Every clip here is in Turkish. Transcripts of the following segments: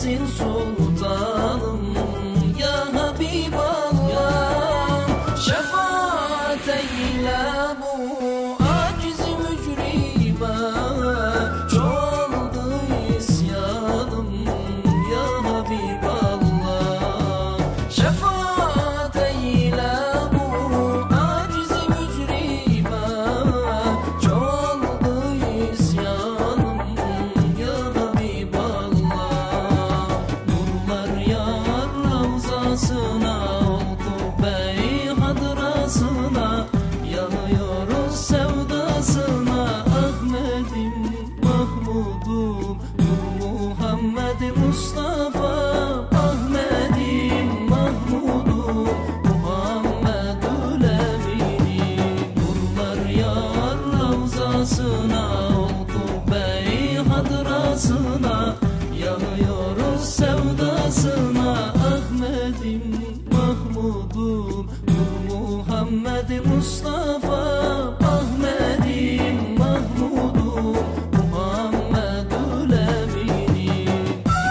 sensin sultanım ya Habiballah. Şefaat eyle bu aciz mücrime, çoğaldı isyanım ya Habiballah. Şefaat eyle bu aciz mücrime, çoğaldı isyanım ya Habiballah. Nurlar yar ravzasına, oldu bey hadrasına, yanıyoruz sevdasına. Ahmet'im Mahmud'um Nur Muhammed Mustafa. Ahmet'im Mahmud'um Muhammedül Emin. Nurlar yar ravzasına, oldu bey hadrasına, yanıyoruz sevdasına. Ahmet'im Mahmud'um Nur Muhammed Mustafa. Ahmet'im Mahmud'um Muhammedül Emin.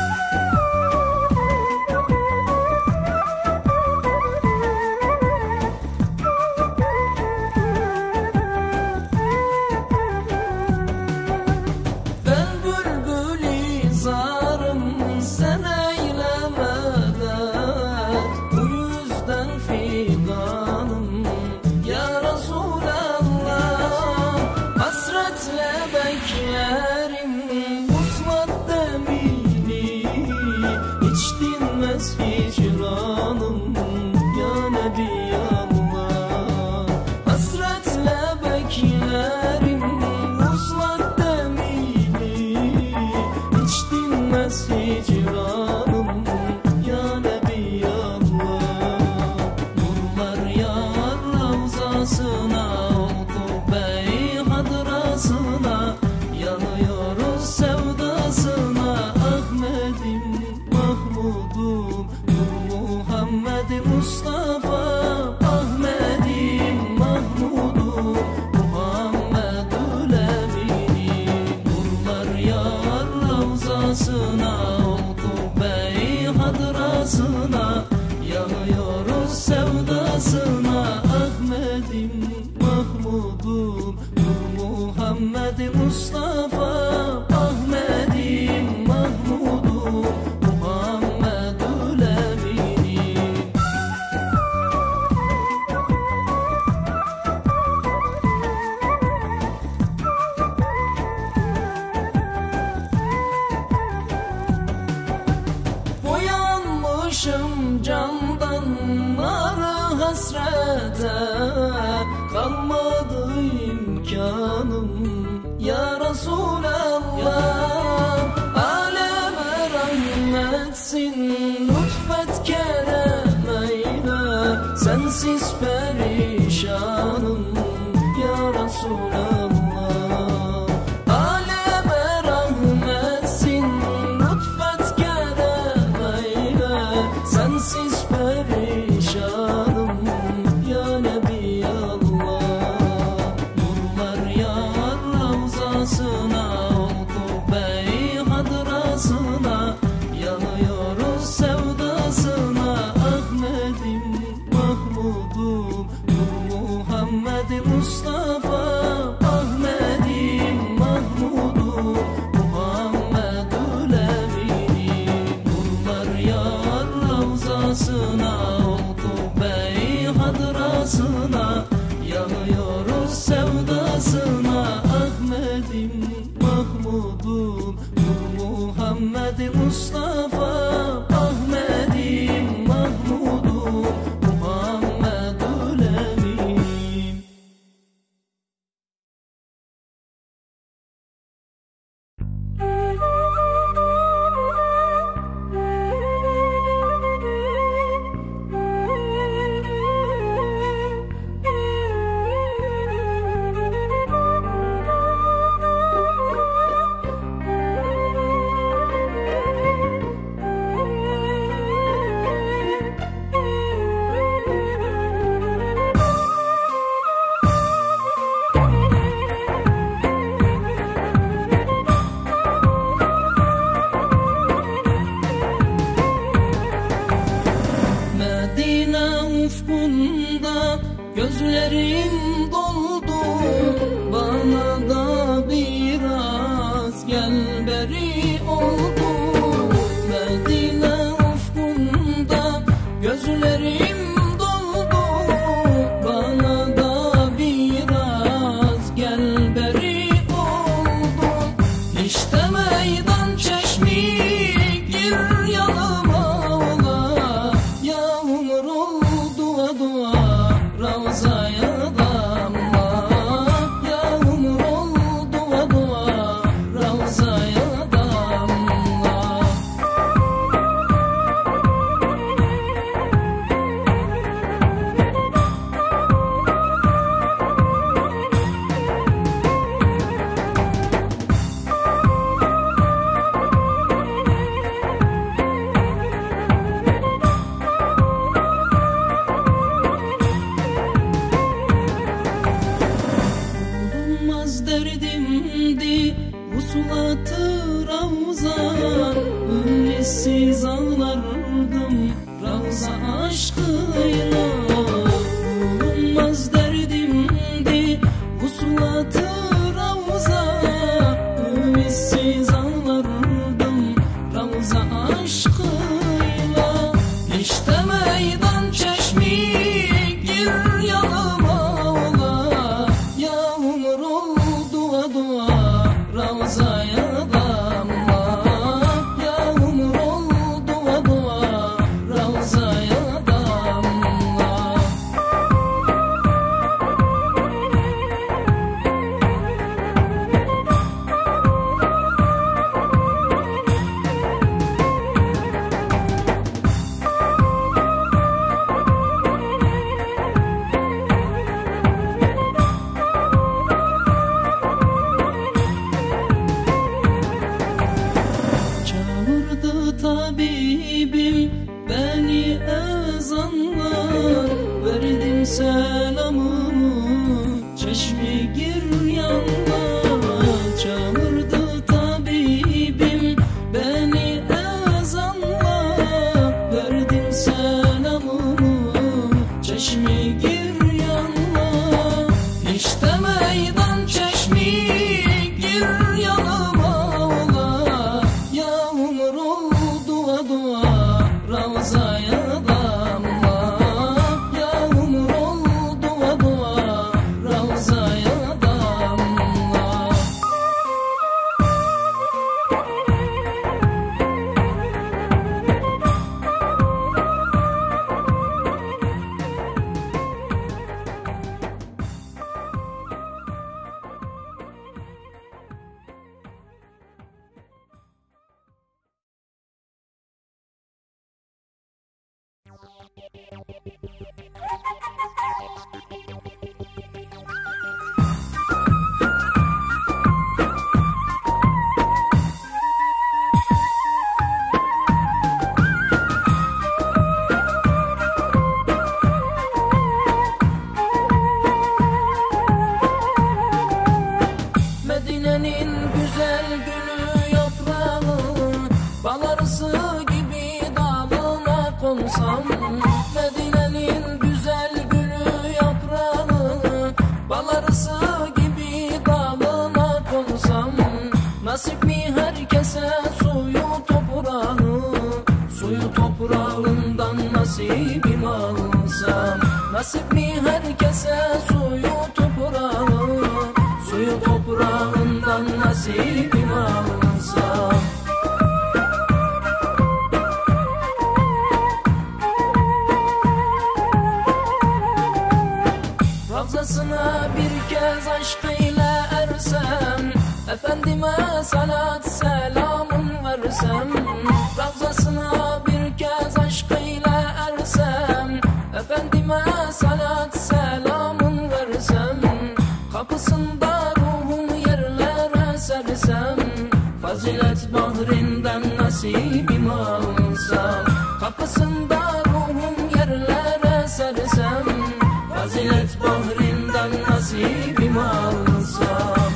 Ben bülbül zarım, sen eyle medet. Bu yüzden figanım ya Resulallah. Hasretle beklerim vuslat demini, hiç dinmez hicranım ya Nebi Allah. Hasretle beklerim vuslat demini, hiç dinmez hicranım ya Nebi Allah. Nurlar yar ravzasına, oldu bey hadrasına, yanıyoruz sevdasına. Ahmet'im Mahmud'um Nur Muhammed Mustafa. Ahmet'im Mahmud'um Muhammedül Emin. Nurlar yar ravzasına, oldu bey hadrasına, yanıyoruz sevdasına. Ahmet'im Mahmud'um Nur Muhammed Mustafa. Ahmet'im Mahmud'um Muhammedül Emin. Boyanmışım candan narı hasrete, kalmadı imkanım ya Resulallah. Aleme rahmetsin, lütfet kerem eyle, sensiz perişanım ya Resulallah. Aleme rahmetsin, lütfet kerem eyle, sensiz perişanım ya Nebi Allah. Nurlar yar ravzasına, oldu bey hadrasına, yanıyoruz sevdasına. Ahmet'im Mahmud'um ufkunda gözlerim doldu. Bana da biraz gel beri oldu. Medine ufkunda gözlerim doldu. Bana da biraz gel beri oldu. İşte meydan çeşmi gir yanıma ola. Yağmur ol dua dua Ravzaya damla. Yağmur ol dua dua Ravzaya damla. Bulunmaz derdimdi vusulatı Ravza. Ümitsiz ağlardım Ravza aşkıyla. Bulunmaz derdimdi vusulatı Ravza. Ümitsiz ağlardım Ravza aşkıyla. İşte meydan çeşmi gir yanıma ola. Yağmur ol dua dua Ravzaya damla. Yağmur ol dua dua Ravzaya damla. Çağırdı tabibim beni ezanlar. Verdim selamımı çeşmi gir yanına. Çağırdı tabibim beni ezanlar. Verdim selamımı çeşmi gir yanına. İşte meydan çeşmi gir yanıma ola. Yağmur ol dua dua Ravzaya damla. Yağmur ol dua dua Ravzaya damla. Medine'nin güzel gülü yaprağı, bal arısı gibi dalına konsam. Medine'nin güzel gülü yaprağı, bal arısı gibi dalına konsam. Nasip mi herkese suyu toprağı, suyu toprağından nasibim alsam. Nasip mi herkese suyu toprağı, suyu toprağından nasibim alsam. Ravzasına bir kez aşkıyla ersem, Efendime salat selamın versem. Ravzasına bir kez aşkıyla ersem, Efendime salat selamın versem. Kapısında ruhum yerlere sersem, fazilet bahrinden nasibim alsam. Kapısında ruhum yerlere sersem, fazilet bahrinden nasibim alsam.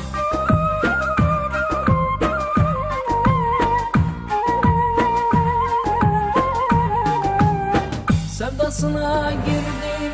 Sevdasına girdim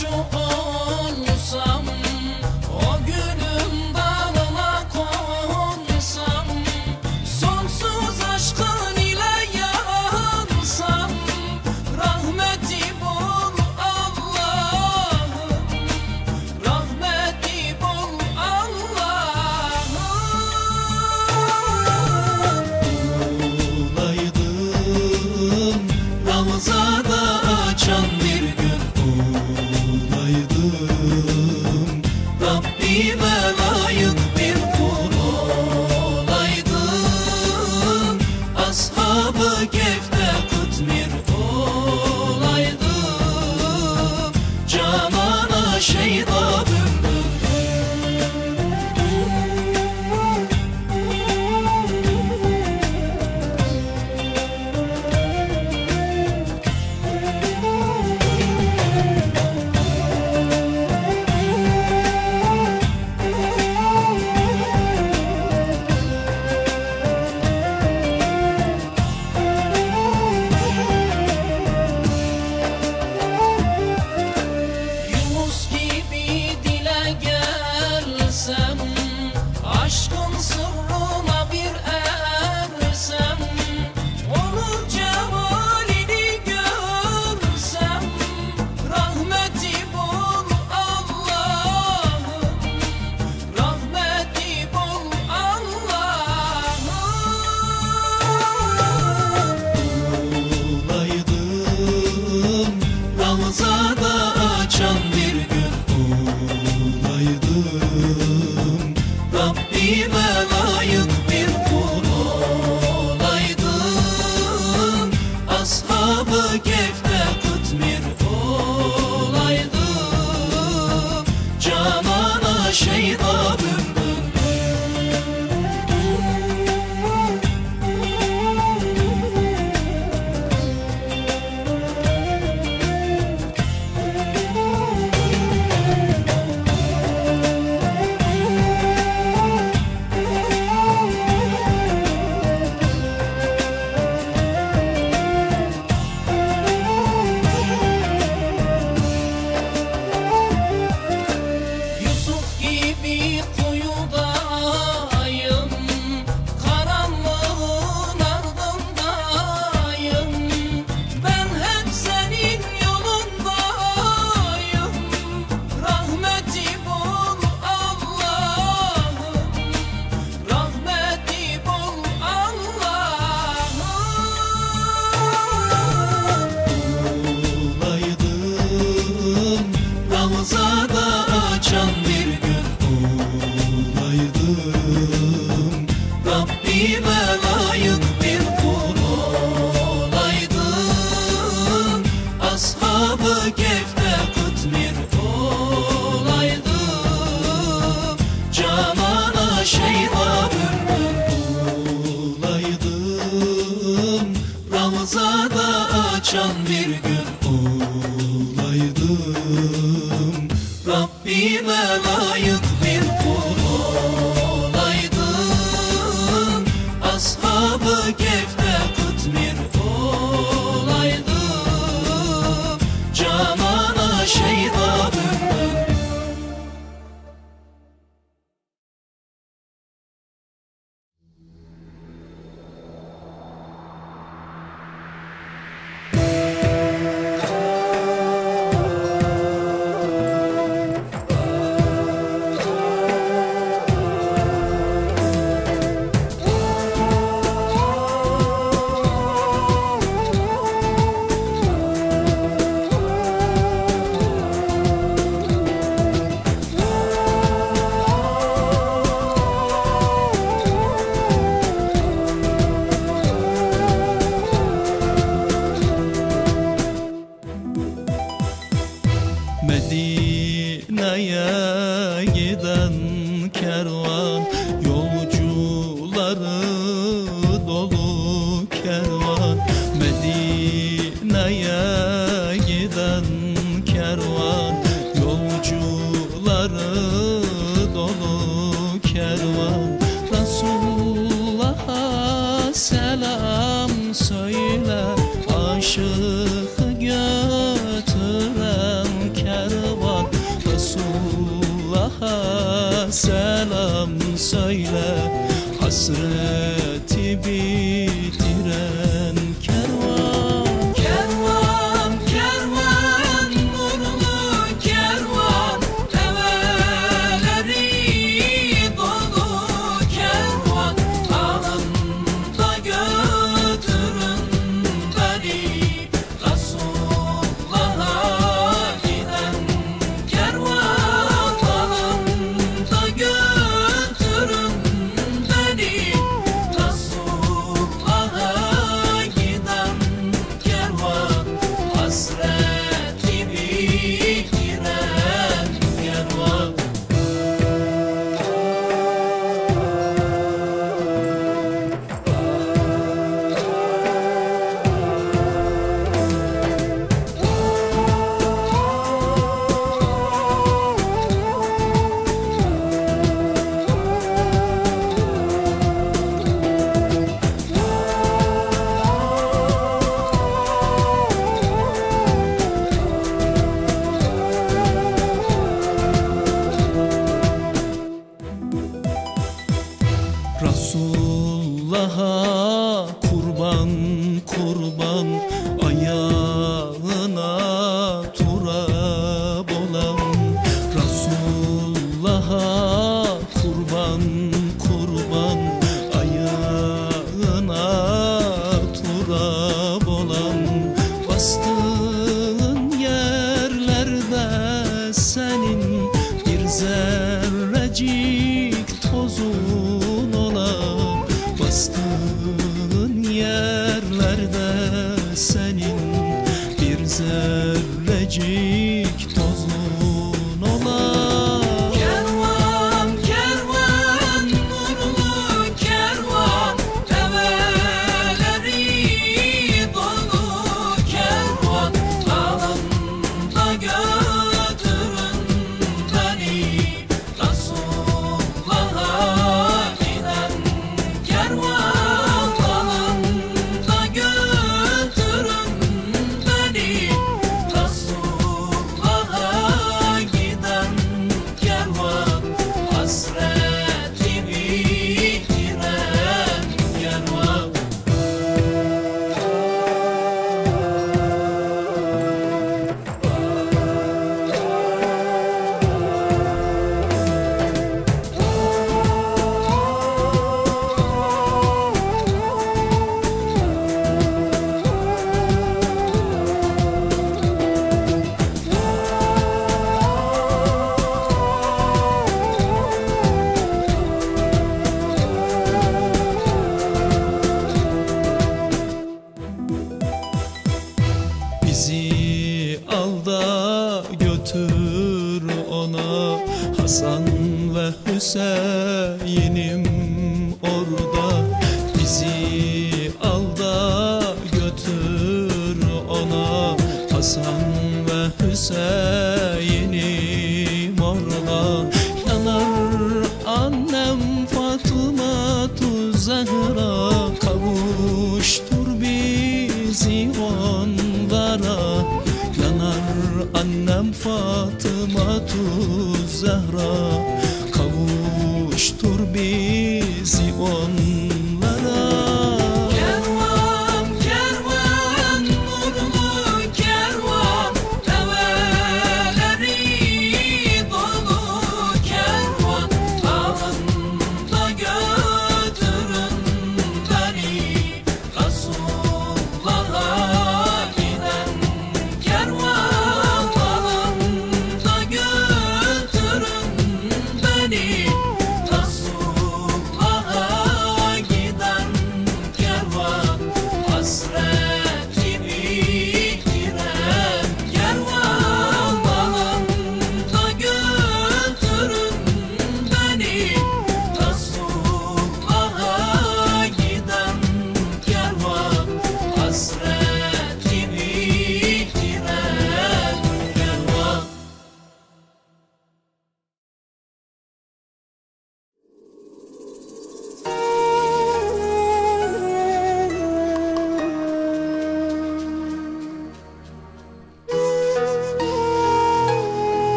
kuşu olsam, o gülün dalına konsam, sonsuz aşkın ile yansam, rahmeti bul Allah'ım, rahmeti bul Allah'ım. Olaydım Ravzada açan bir gün, olaydım Rabbime layık bir kul, olaydım Ashab-ı Kehf'te kıtmir, olaydım Canana şeyda bülbül. Yunus gibi dile gelsem, aşkın sırrına bir ersem, onun cemalini görsem, rahmeti bul Allah'ım, rahmeti bul Allah'ım. Olaydım Ravzada açan bir gün, olaydım Rabbime layık bir kul, olaydım Ashab-ı Kehf'te kıtmir, olaydım Canana şeyda bülbül. Yusuf gibi kuyudayım, karanlığın ardındayım, ben hep senin yolundayım, rahmeti bul Allah'ım, rahmeti bul Allah'ım. Olaydım Ravzada açan bir gün, olaydım Rabbime layık bir kul, olaydım Ashab-ı Kehf'te kıtmir, olaydım Canana şeyda bülbül. Olaydım Ravzada açan bir gün, olaydım Rabbime layık bir kul, olaydım Ashab-ı Kehf'te kıtmir, olaydım Canana şeyda bülbül. Medine'ye giden kervan, yolcuları dolu kervan. Medine'ye giden kervan, yolcuları dolu kervan. Resulullah'a selam söyle, aşık götüren kervan. hasreti bitiren kervan. Kervan, kervan, nurlu kervan, develeri dolu kervan. Alında götürün beni, Resulullah'a giden kervan. Alında götürün beni, Resulullah'a giden kervan. Hasreti bitiren kervan. Resulullah'a kurban kurban, ayağına turab olan. Resulullah'a kurban kurban, ayağına turab olan. Bastığın yerlerde senin bir zerrecik tozun ola. Bastığın yerlerde senin bir zerrecik tozun ola. Kervan, kervan, nurlu kervan, develeri dolu kervan. Alında götürün beni, Resulullah'a giden kervan. Alında götürün beni, Resulullah'a giden kervan. Hasreti bitiren kervan. Bizi al da götür ona, Hasan ve Hüseyin'im orada. Bizi al da götür ona, Hasan ve Hüseyin'im orada. Yanar annem Fatıma Zehra, kavuştur bizi onlara. Yanar annem Fatıma Zehra, kavuştur bizi onlara. Kervan, kervan, nurlu kervan, develeri dolu kervan. Alında götürün beni, Resulullah'a giden kervan. Alında götürün beni, Resulullah'a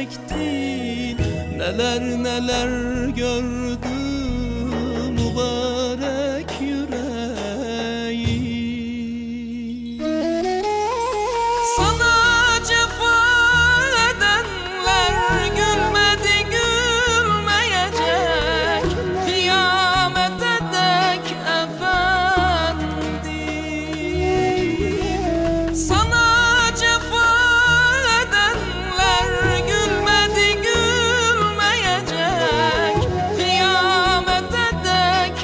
çektin, neler neler gördü mübarek yüreğim. Sana cefa edenler gülmedi gülmeyecek kıyamete dek efendim. Sana cefa edenler gülmedi gülmeyecek kıyamete dek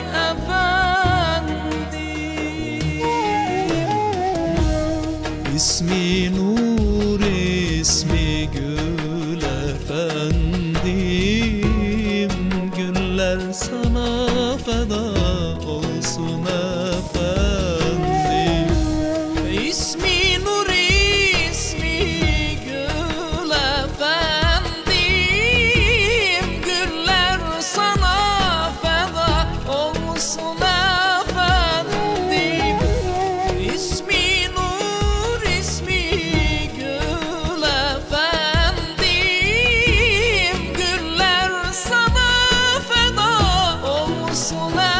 efendim. İsmi nur, ismi gül efendim, güller sana feda olsun efendim. İsmi nur, ismi gül efendim, güller sana feda olsun efendim. İsmi nur, ismi gül efendim, güller sana feda olsun efendim.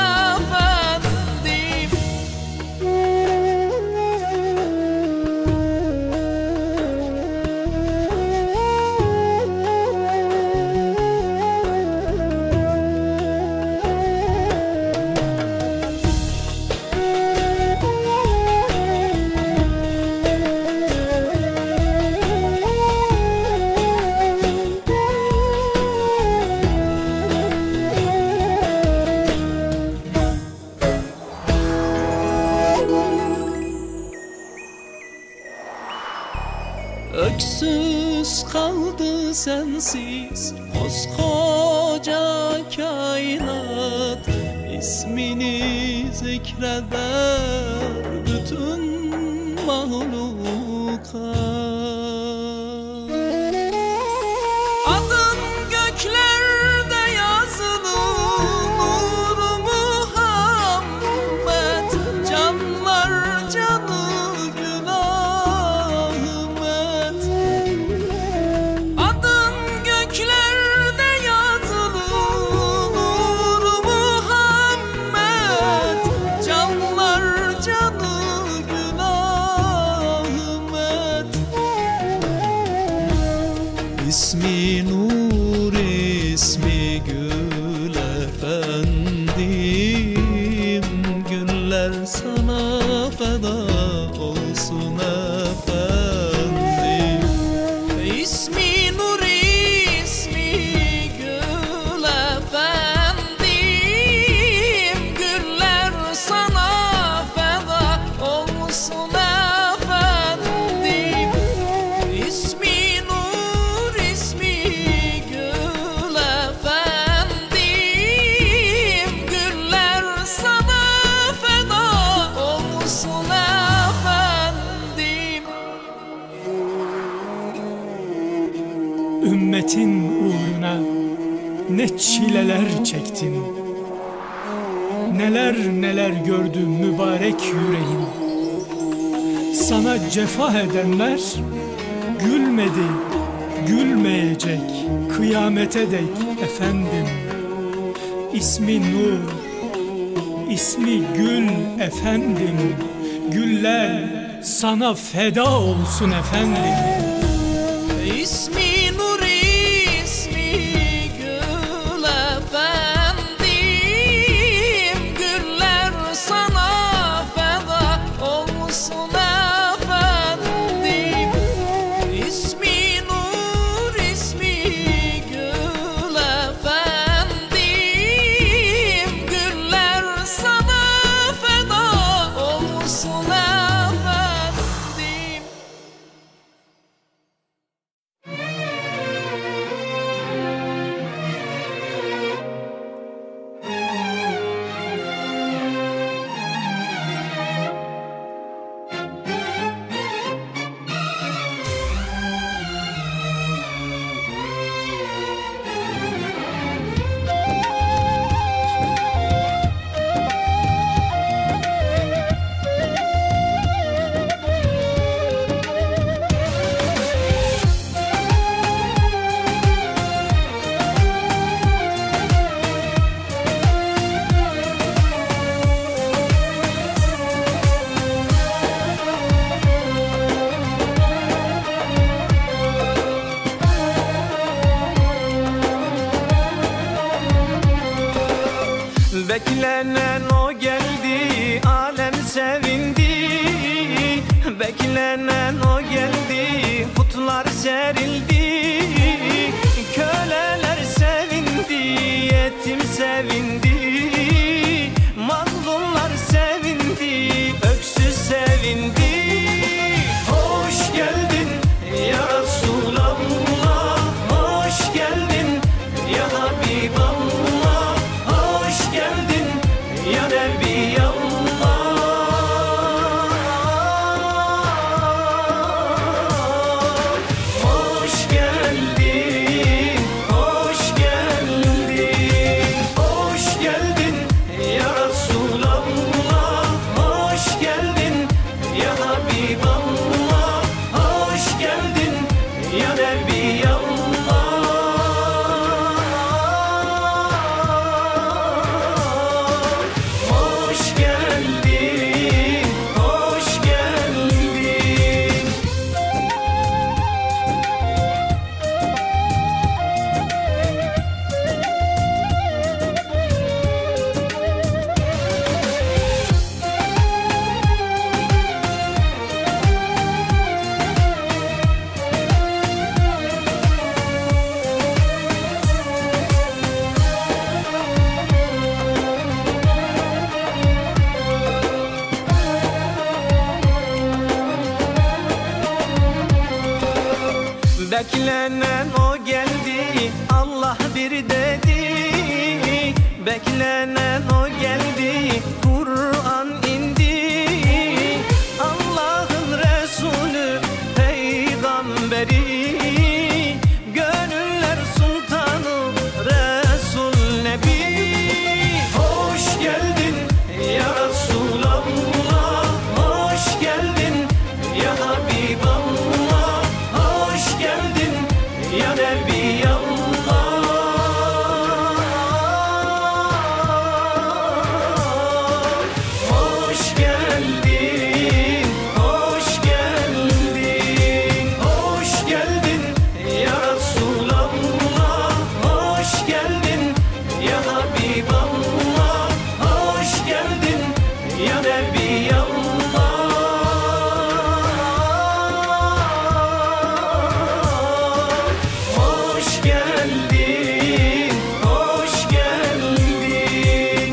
Öksüz kaldı sensiz koskoca kainat, İsmini zikreder bütün mahlukat. Adın göklerde yazılı Nur Muhammed, canlar canı Gül Ahmet. Adın göklerde yazılı Nur Muhammed, canlar canı Gül Ahmet. İsmi nur, ismi gül efendim, güller sana feda olsun efendim. İsmi nur, ismi gül efendim, güller sana feda olsun efendim. İsmi nur, ismi gül efendim, güller sana feda olsun efendim. Ümmetin uğruna ne çileler çektin, neler neler gördü mübarek yüreğin. Sana cefa edenler gülmedi, gülmeyecek kıyamete dek efendim. İsmi nur, ismi gül efendim, güller sana feda olsun efendim. İsmi nur, ismi gül efendim, güller sana feda olsun efendim. İsmi nur, ismi gül efendim, güller sana feda olsun efendim. Beklenen o geldi, alem sevindi. Beklenen o geldi, putlar serildi. Köleler sevindi, yetim sevindi. Mazlumlar sevindi, öksüz sevindi. Hoş geldin ya Resulallah, hoş geldin ya Habiballah, hoş geldin ya Nebiyallah. Hoş geldin, hoş geldin, hoş geldin ya Resulallah, hoş geldin ya Habiballah, hoş geldin ya Nebiyallah. Hoş geldin, hoş geldin. Beklenen o geldi, Allah bir dedi. Beklenen o geldi, Kur'an indi. Allah'ın Resulü, peygamberi, gönüller sultanı, Resul Nebi. Hoş geldin ya Resulallah, hoş geldin ya Habiballah, hoş geldin ya Nebiyallah. Hoş geldin, hoş geldin, hoş geldin ya Resulallah, hoş geldin ya Habiballah, hoş geldin ya Nebiyallah. Hoş geldin, hoş geldin.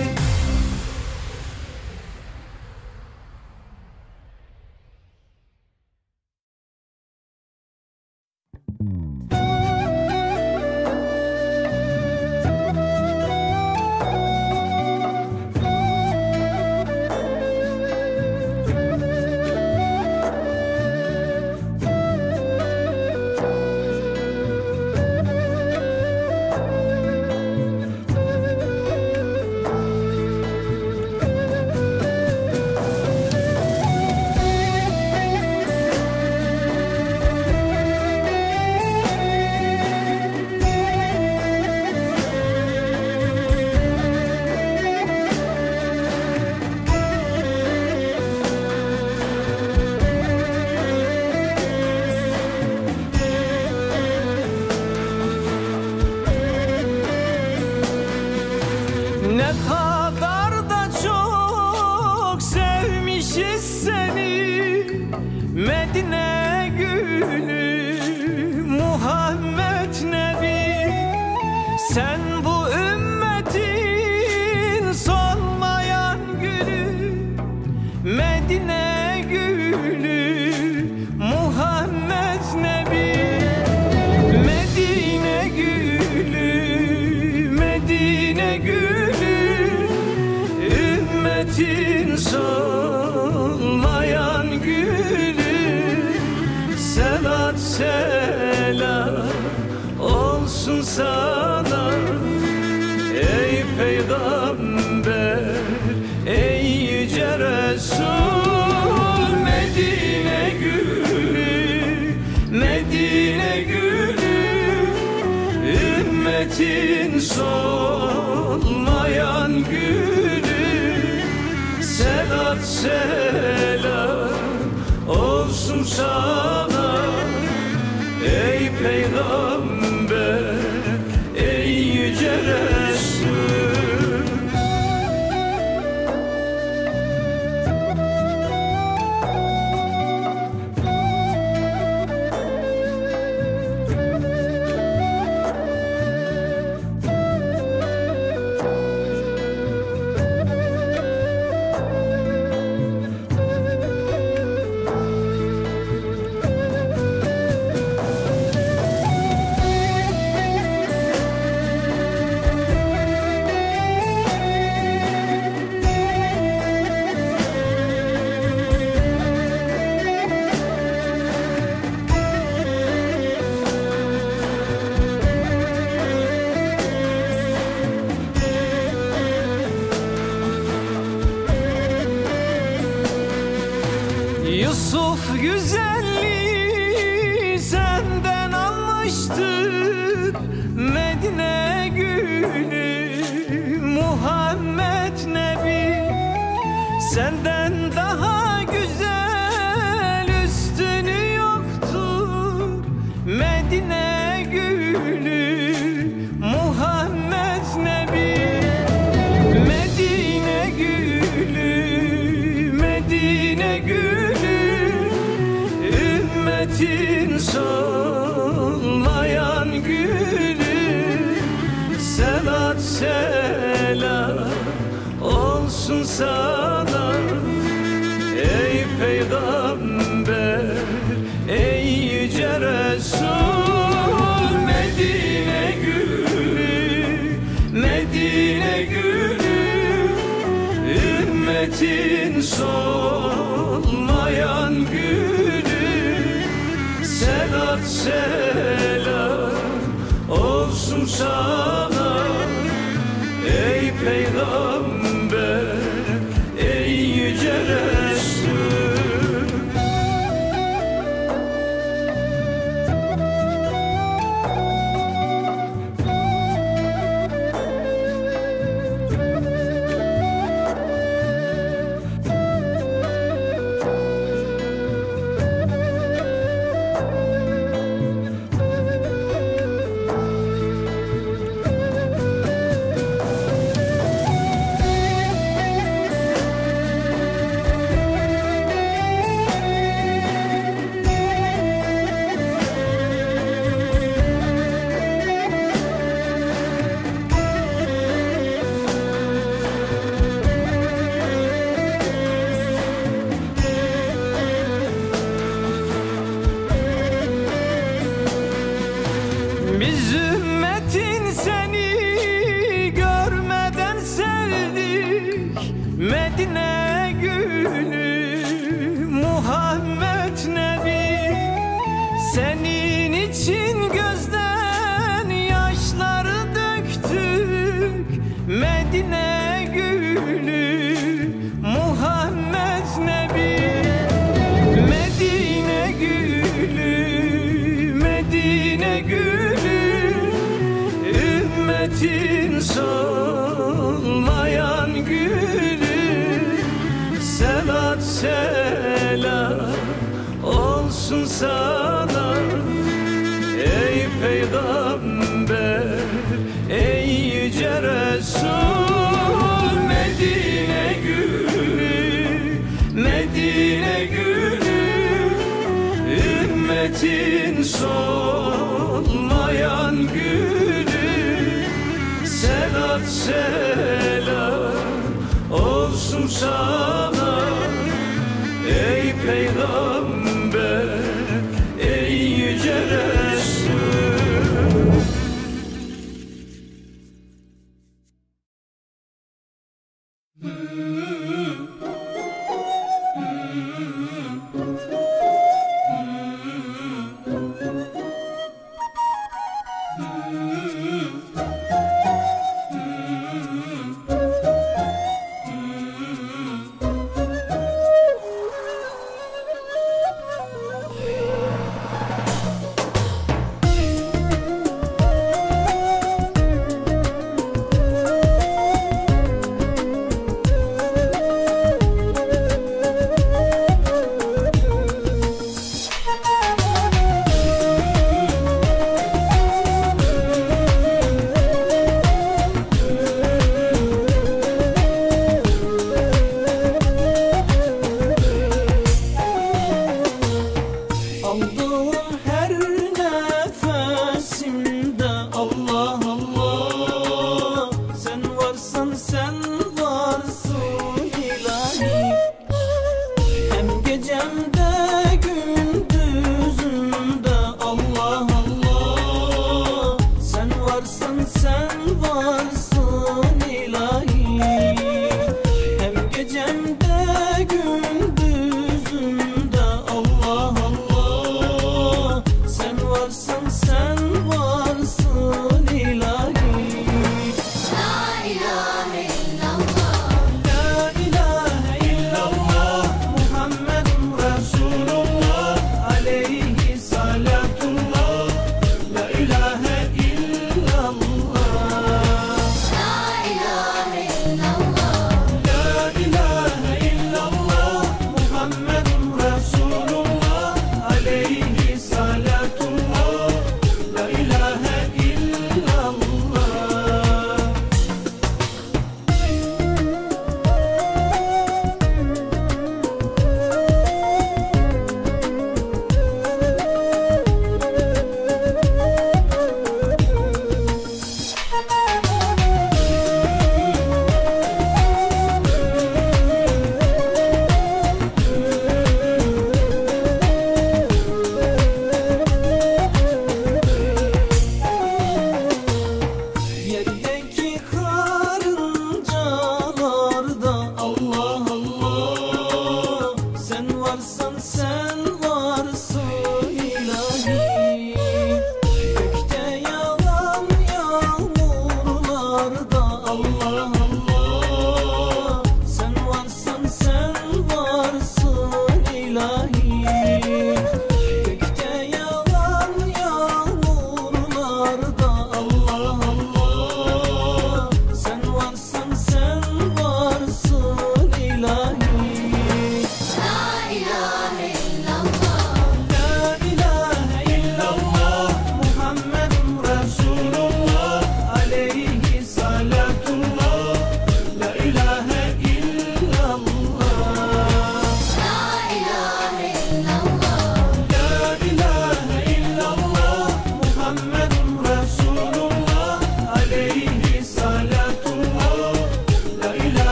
Ne kadar da çok sevmişiz seni, Medine gülü, Muhammed Nebi. Sen bu ümmetin solmayan gülü, Medine gülü, Muhammed Nebi. Medine gülü, Medine gülü, ümmetin solmayan gülü. Selat selam olsun sana ey peygamber, ey yüce Resul. Medine gülü, Medine gülü, ümmetin solmayan gülü. Selat selam olsun sana ey peygamber, Yusuf güzelliği senden almıştık, Medine gülü Muhammed Nebi. Senden daha güzel üstünü yoktur, Medine gülü Muhammed Nebi. Medine gülü, Medine gülü, ümmetin solmayan gülü. Selat selam olsun sana ey peygamber, ey yüce Resul. Medine gülü, Medine gülü, ümmetin solmayan gülü. Selat selam olsun sana ey peygamber, ey yüce Resul. Biz ümmetin seni görmeden sevdik, Medine gülü Muhammed Nebi. Senin için gözden yaşları döktük, Medine gülü Muhammed Nebi. Medine gülü, Medine gülü, ümmetin solmayan gülü. Selat selam olsun sana ey peygamber, ey yüce Resul. Medine gülü, Medine gülü, ümmetin solmayan gülü. Selat selam olsun sana ey peygamber, ey yüce Resul.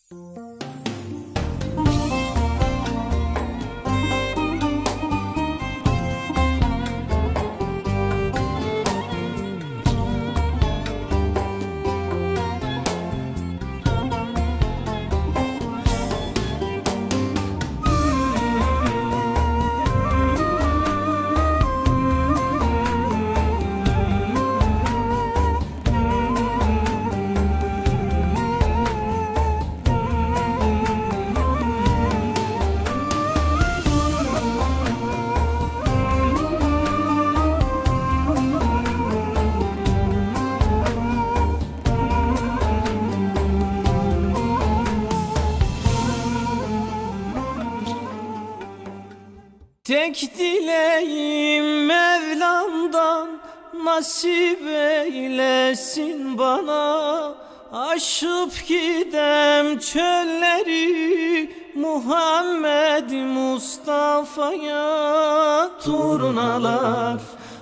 Tek dileğim Mevlam'dan nasip eylesin bana. Aşıp gidem çölleri Muhammed Mustafa'ya. Turnalar,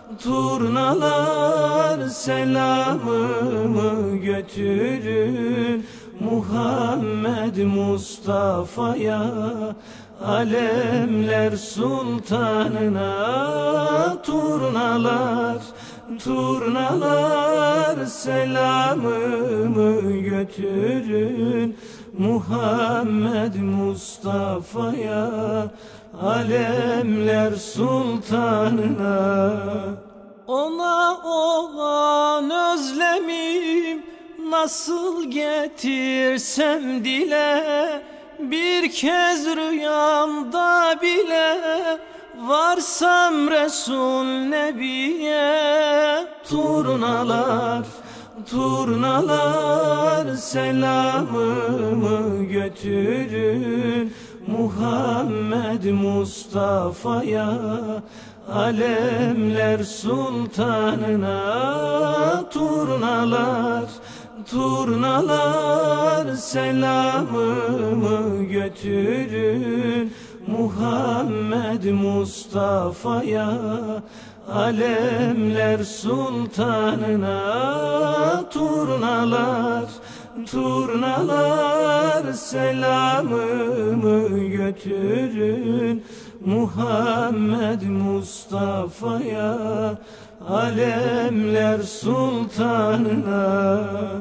turnalar selamımı götürün Muhammed Mustafa'ya. Alemler sultanına. Turnalar, turnalar selamımı götürün Muhammed Mustafa'ya. Alemler sultanına. Ona olan özlemim nasıl getirsem dile, bir kez rüyamda bile varsam Resul Nebiye. Turnalar, turnalar selamımı götürün Muhammed Mustafa'ya. Alemler sultanına. Turnalar, turnalar selamımı götürün Muhammed Mustafa'ya. Alemler sultanına. Turnalar, turnalar selamımı götürün Muhammed Mustafa'ya. Alemler sultanına.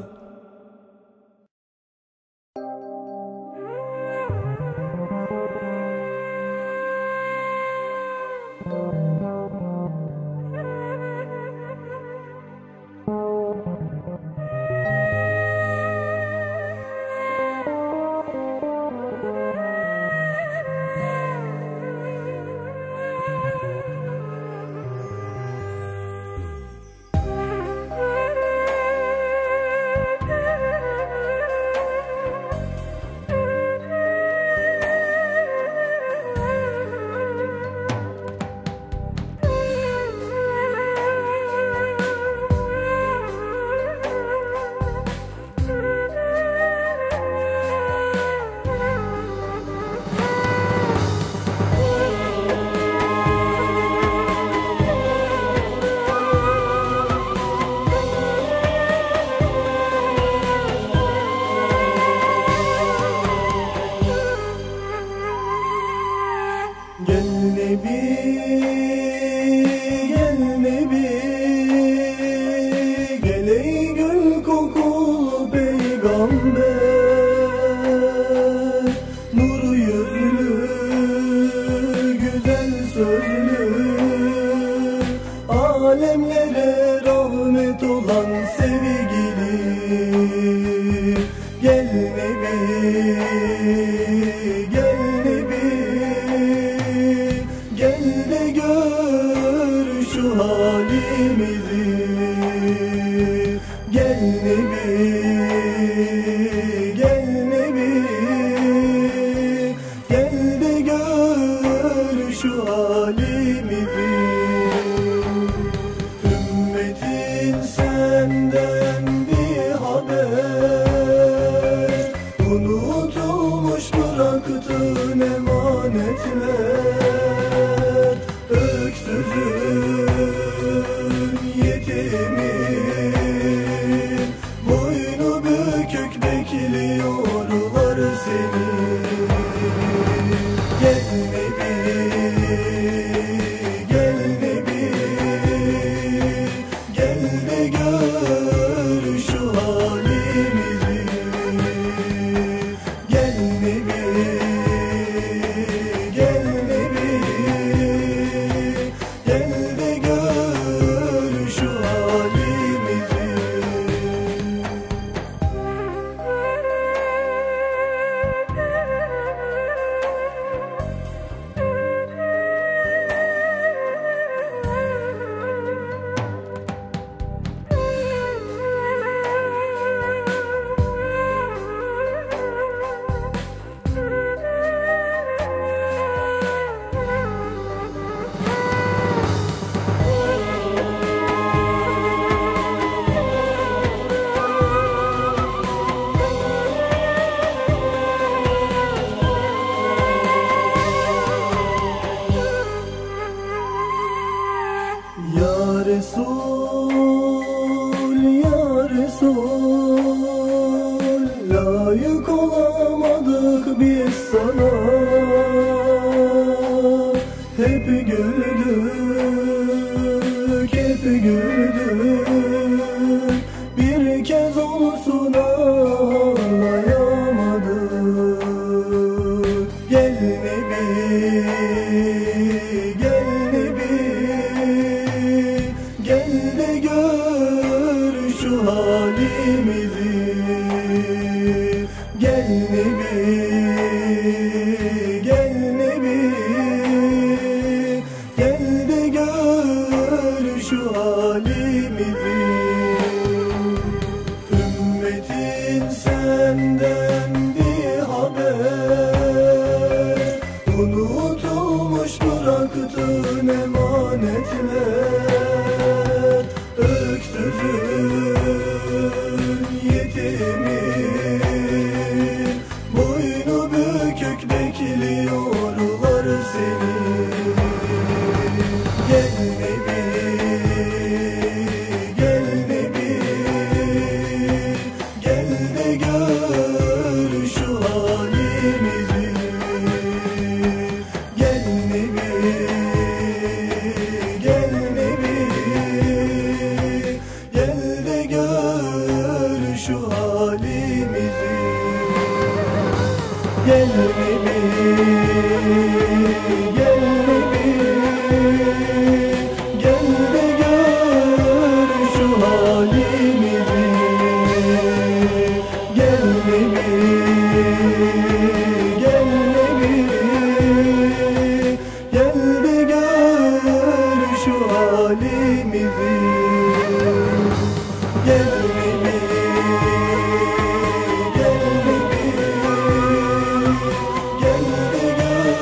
Alemlere rahmet olan sevgili, gel Nebi, gel Nebi, gel de gör şu halimizi. Gel Nebi, gel Nebi, gel de gör şu halimizi. Ümmetin senden bir haber, unutulmuş bıraktığın emanetler. Öksüzün, yetimin, boynu bükük bekliyorlar layık olamadık biz sana. Hep güldük, hep güldük, bir kez olsun ağlayamadık. Gel Nebi, gel Nebi, gel de gör şu halimizi. Gel Nebi, gel Nebi, gel de gör şu halimizi. Ümmetin senden bir haber, unutulmuş bıraktığın emanetler. Öksüzün, yetimin, boynu bükük bekliyorlar seni. Gel Nebi, gel Nebi, gel de gör şu halimizi. Gel Nebi, gel Nebi, gel de gör şu halimizi. Gel Nebi, gel Nebi, gel de gör şu halimizi. Gel Nebi, gel Nebi, gel de gör şu halimizi. Gel Nebi, gel Nebi, gel de gör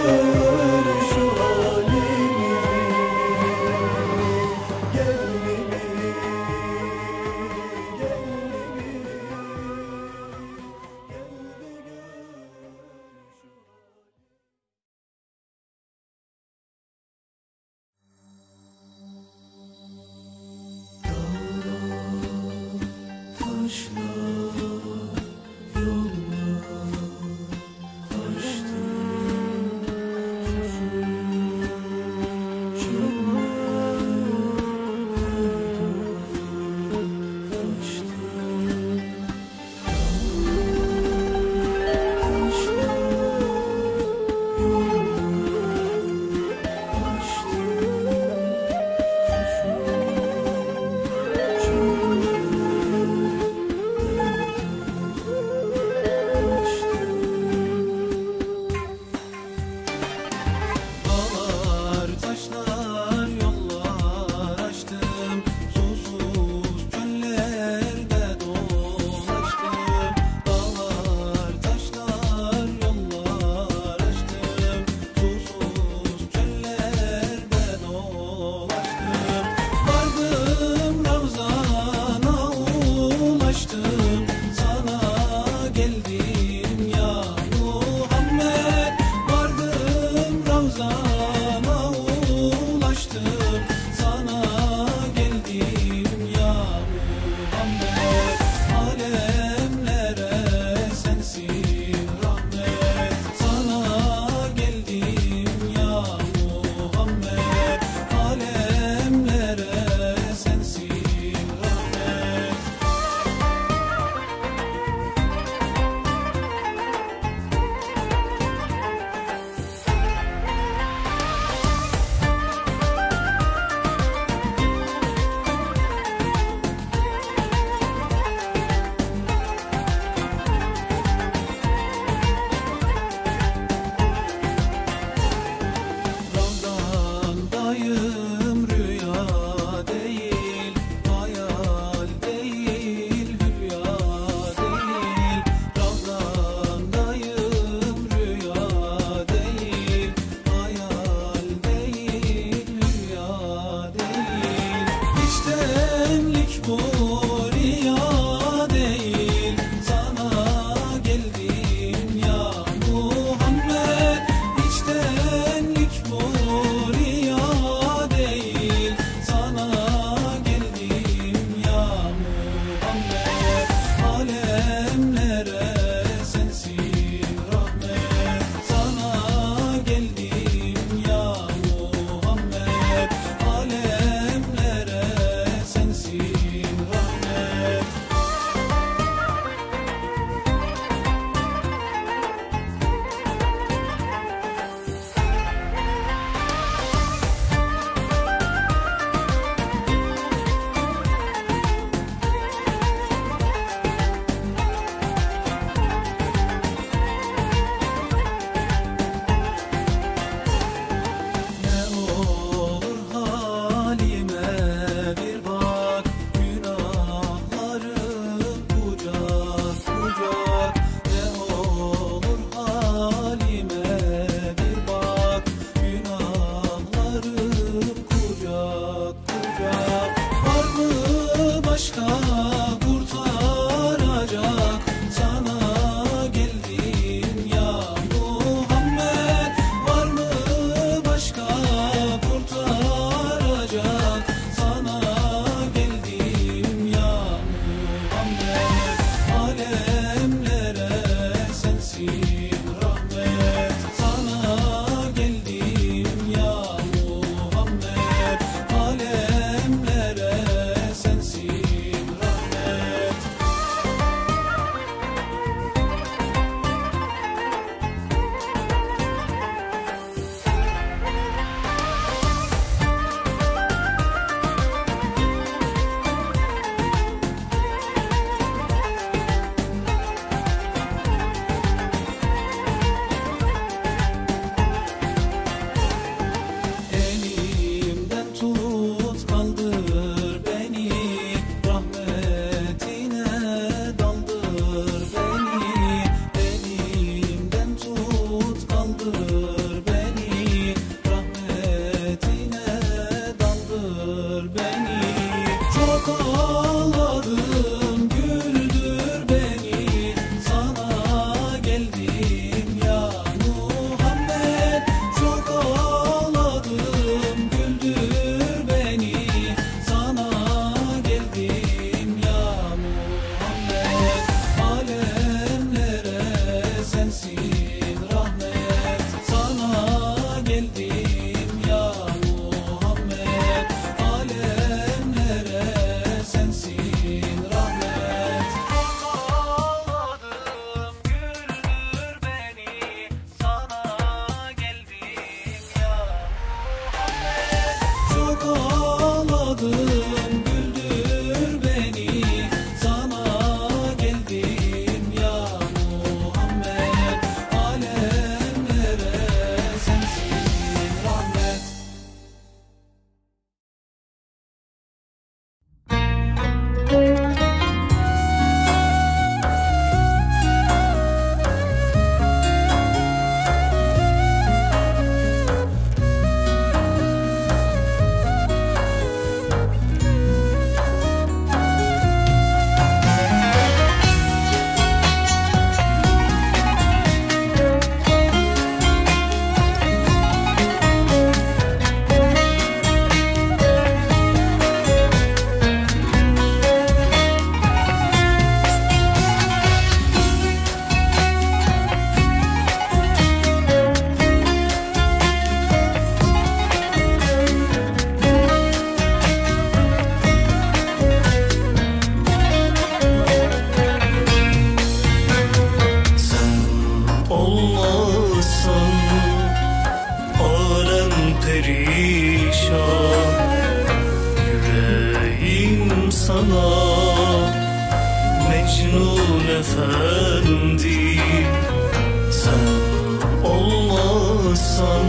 efendi. Sen olmazsan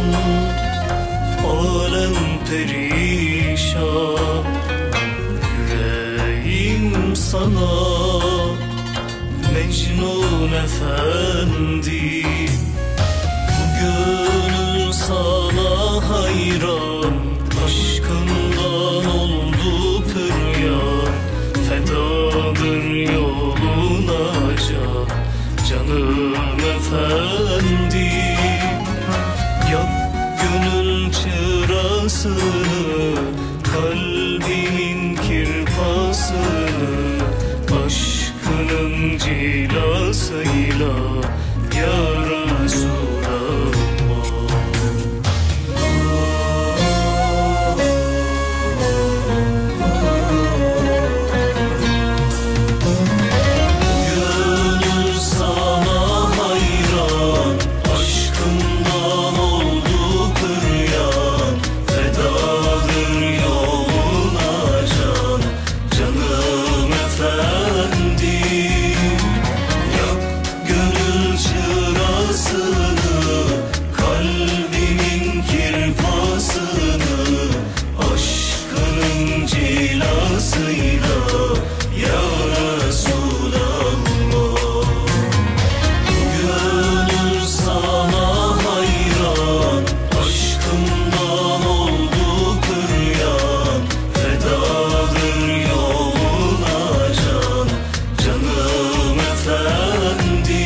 alem perişan. Yüreğim sana Mecnun efendi. Gönül sana hayran, aşkından oldu püryan. Fedadır yoluna can, canım efendi. Yak gönül çırasını, kalbimin kirpasını. Aşkının cilasıyla ya Resulallah. Gönül sana hayran, aşkından oldu püryan. Fedadır yoluna can, canım efendi. Yak gönül çırasını, kalbimin kirpasını. Aşkının cilasıyla ya Resulallah. Gönül sana hayran, aşkından oldu püryan. Fedadır yoluna can, canım efendi.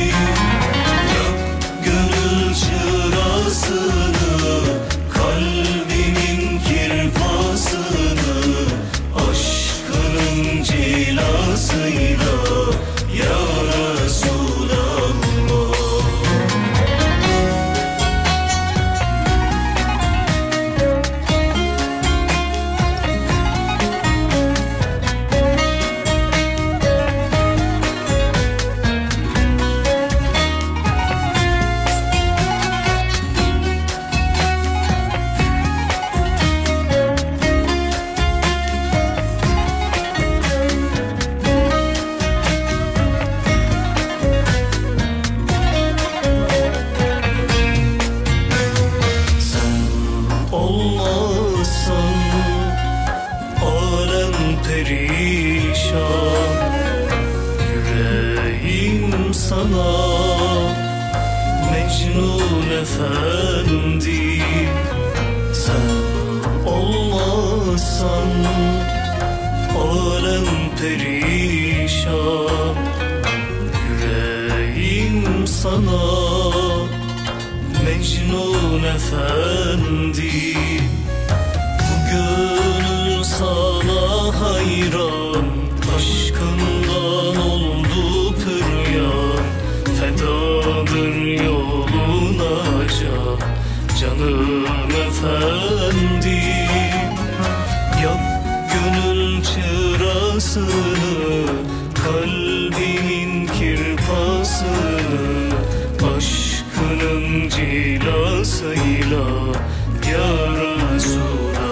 Yak gönül çırasını, kalbimin kirpasını. Aşkının cilasıyla ya Resulallah. Olmazsan alem perişan. Yüreğim sana Mecnun efendi. Sen olmazsan alem perişan. Yüreğim sana Mecnun efendi. Gönül sana hayran, aşkından oldu püryan. Fedadır yoluna can, canım efendi. Yak gönül çırasını, kalbimin kirpasını. Aşkının cilasıyla ya Resulallah.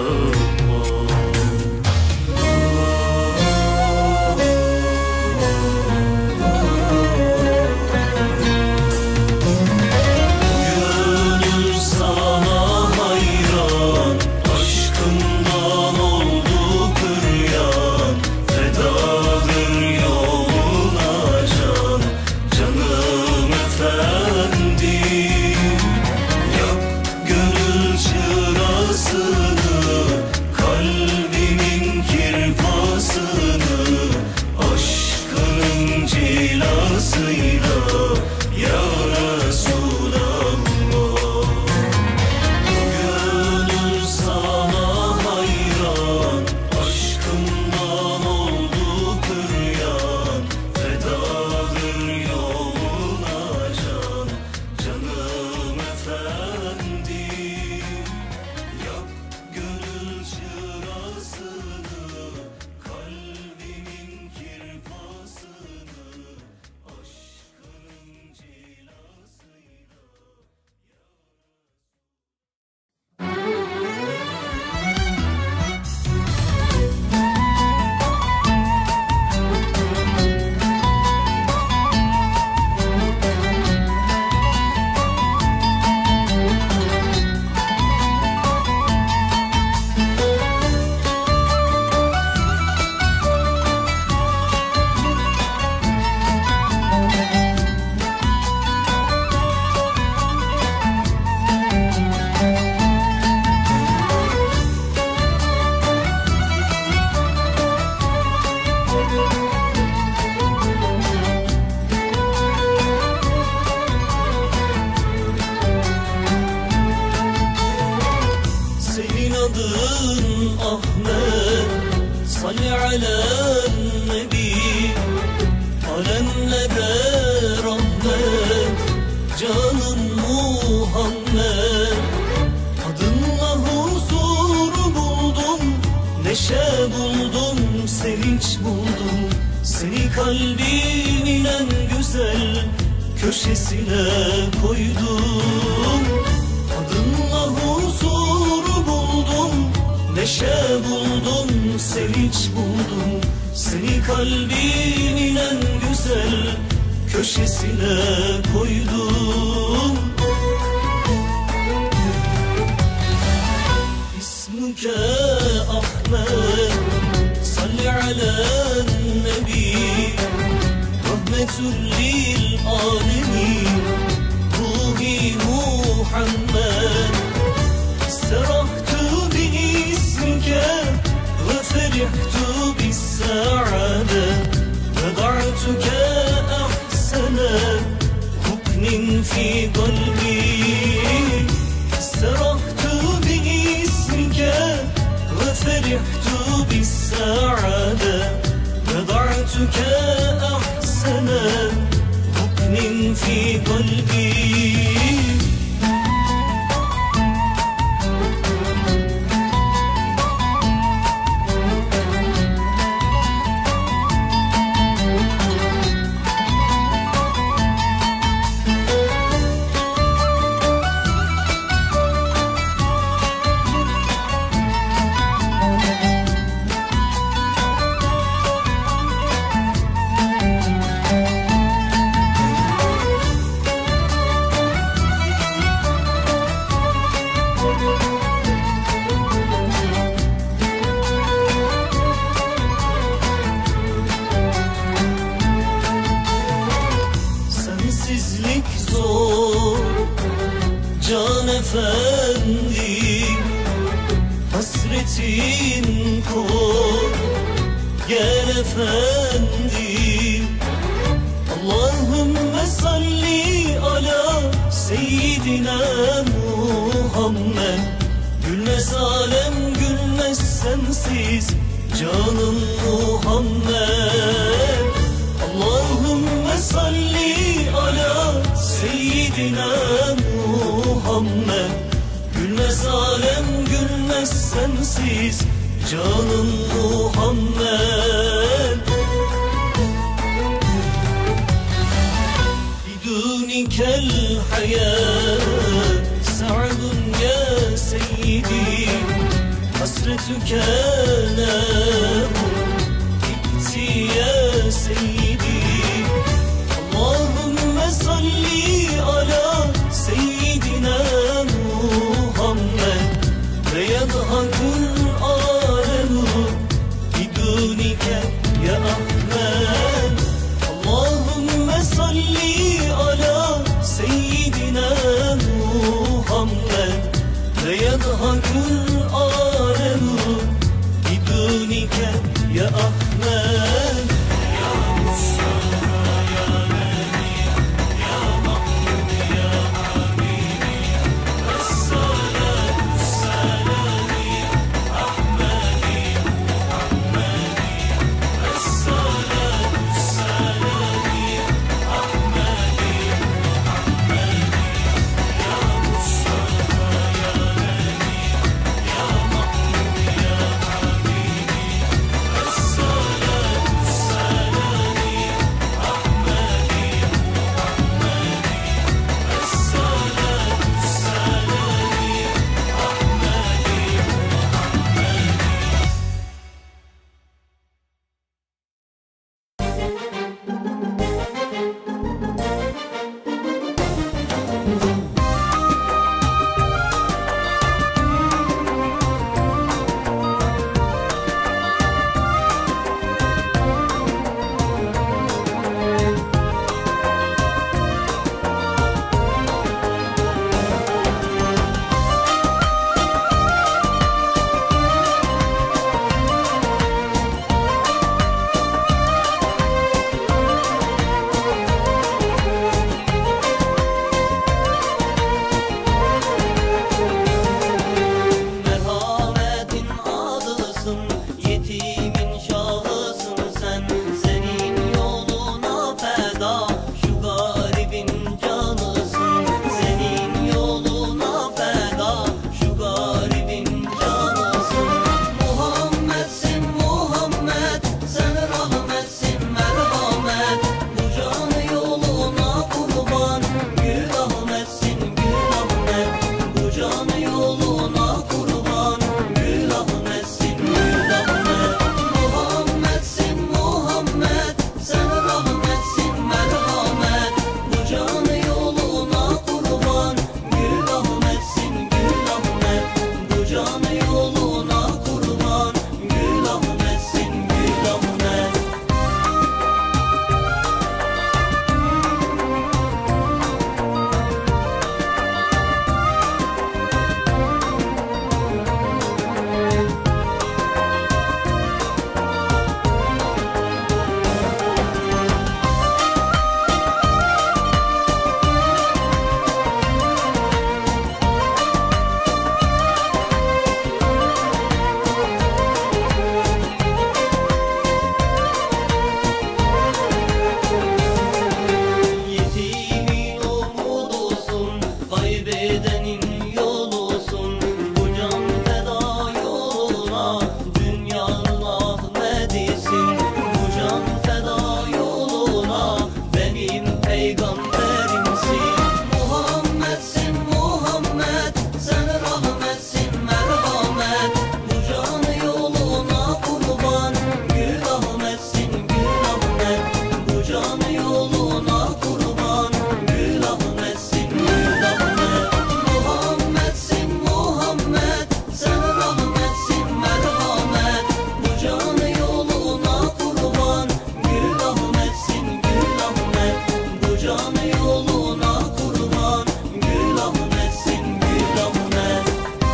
Gönül sana hayran, aşkından oldu püryan. Fedadır yoluna can, canım efendi. Yak gönül çırasını, kalbimin kirpasını. Aşkının cilasıyla ya Resulallah. Gönül sana hayran, aşkından oldu püryan. Fedadır yoluna can, canım efendi. Yak gönül çırasını, kalbimin kirpasını. Aşkının cilasıyla buldum, sevinç buldum. Seni kalbimin en güzel köşesine koydum. Adınla huzur buldum, neşe buldum, sevinç buldum. Seni kalbimin en güzel köşesine koydum. İsmuke Ahmet, salli alen nebi, rahmetun lil alemin, ruhi Muhammed. Serahtu bi ismike ve ferihtu bis saade, veda'tuke ahsene ruknin fi kalbi. Serahtu bi ismike ve ferihtu bis saade, veda'tuke ahsene ruknin fi kalbi. Sensizlik zor can efendim, hasretin kor gel efendim. Allahümme salli ala seyyidina Muhammed. Gülmez alem gülmez sensiz canım Muhammed. Allahümme salli ala seyyidina Muhammed. Gülmez alem gülmez sensiz canım Muhammed. Bidunikel hayat sa'dun ya seyyidi, hasretüke namun gitti ya seyyidi. Allahümme salli ala seyyidina Muhammed ve yadhakul alemu bidunike ya Ahmed. Allahümme salli ala seyyidina Muhammed ve yadhakul alemu bidunike ya Ahmed. peygamberimsin. Muhammedsin Muhammed, sen rahmetsin merhamet. Bu can yoluna kurban, Gül Ahmetsin Gül Ahmet. Bu can yoluna kurban, Gül Ahmetsin Gül Ahmet. Muhammedsin Muhammed, sen rahmetsin merhamet. Bu can yoluna kurban, Gül Ahmetsin Gül Ahmet. Bu can yoluna kurban, Gül Ahmetsin Gül Ahmet.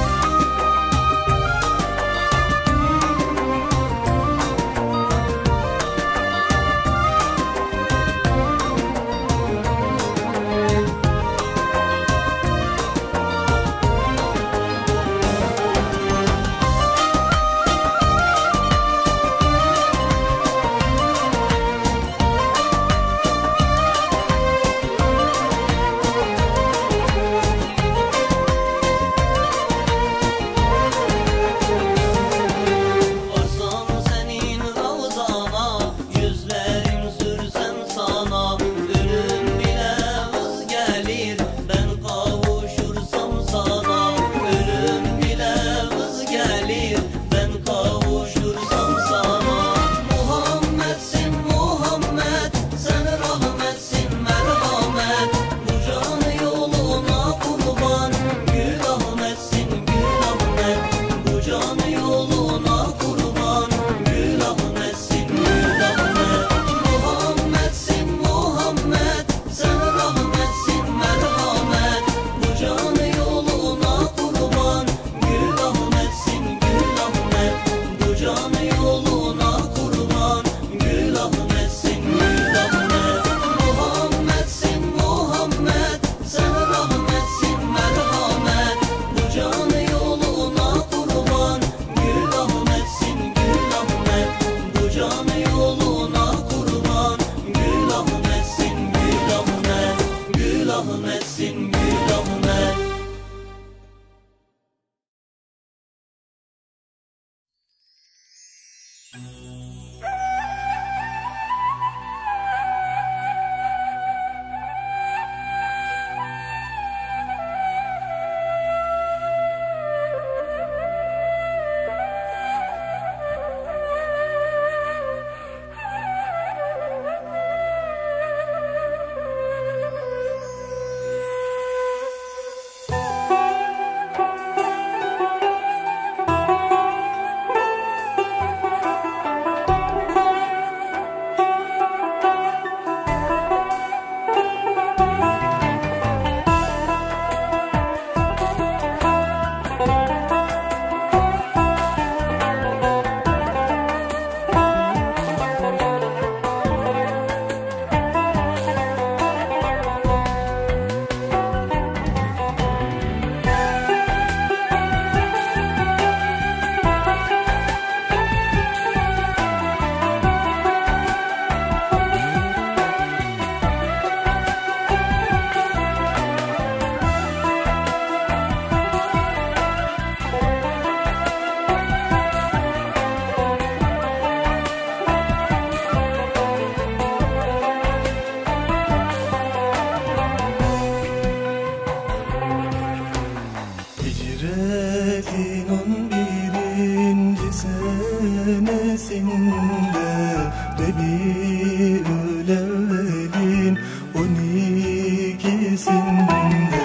Varsam senin ravzana, yüzlerim sürsem sana. Ölüm bile vız gelir, ben kavuşursam sana. Ölüm bile vız gelir, ben kavuşursam sana. Muhammedsin Muhammed, sen rahmetsin merhamet. Bu can yoluna kurban, Gül Ahmetsin Gül Ahmet. Bu can yoluna kurban, Gül Ahmetsin Gül Ahmet. Muhammedsin Muhammed, sen rahmetsin merhamet. Bu can yoluna kurban, Gül Ahmetsin Gül Ahmet. Bu can yoluna kurban, Gül Ahmetsin Gül Ahmet. Muhammedsin Muhammed, sen rahmetsin merhamet. Bu can yoluna kurban, Gül Ahmetsin Gül Ahmet. Bu can yoluna kurban, Gül Ahmetsin Gül Ahmet. Gül Ahmetsin Gül Ahmet. Hicretin 11. senesinde Rebiül Evvel'in 12'sinde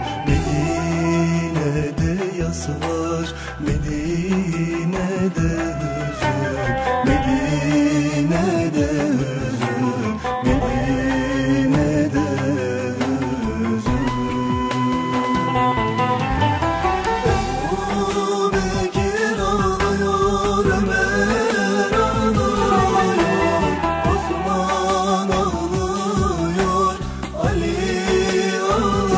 Medine'de yas var, Medine'de hüzün, Medine'de hüzün, Medine'de hüzün. Ebu Bekir ağlıyor, Ömer ağlıyor, Osman ağlıyor, Ali ağlıyor.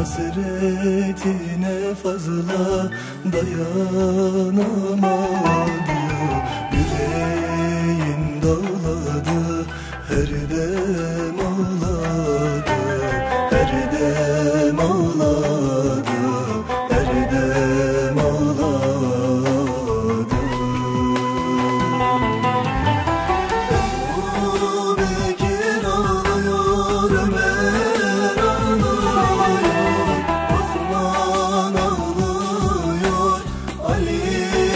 Hasretine fazla dayanamadı. Yüreğim dağladı, her dem ağladı, her dem ağladı, her dem ağladı. Ebu Bekir ağlıyor, Ömer ağlıyor, Osman ağlıyor, Ali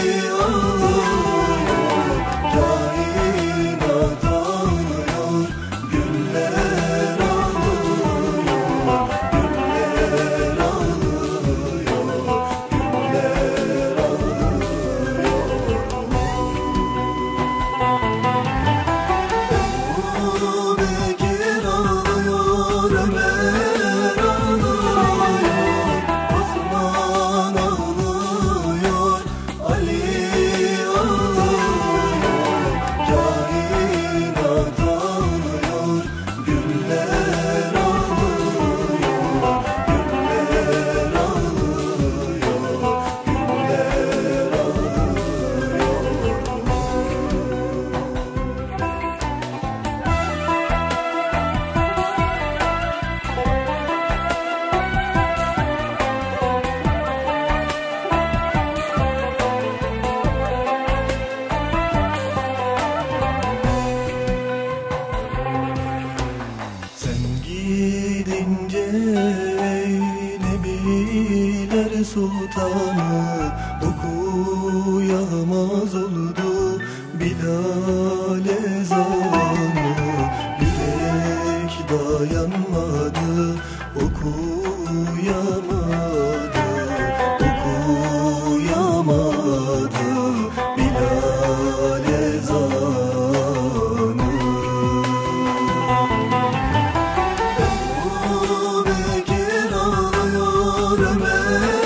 ağlıyor, kainat ağlıyor, güller ağlıyor, güller ağlıyor, güller Ebu Bekir ağlıyor, Ömer ağlıyor, Osman ağlıyor, Ali ağlıyor, kainat ağlıyor, güller ağlıyor, güller ağlıyor, güller Sen gidince ey Nebiler Sultanı okuyamaz oldu Bilal ezanı. Yürek dayanmadı, okuyamadı, okuyamadı Bilal ezanı. Ebu Bekir ağlıyor, Ömer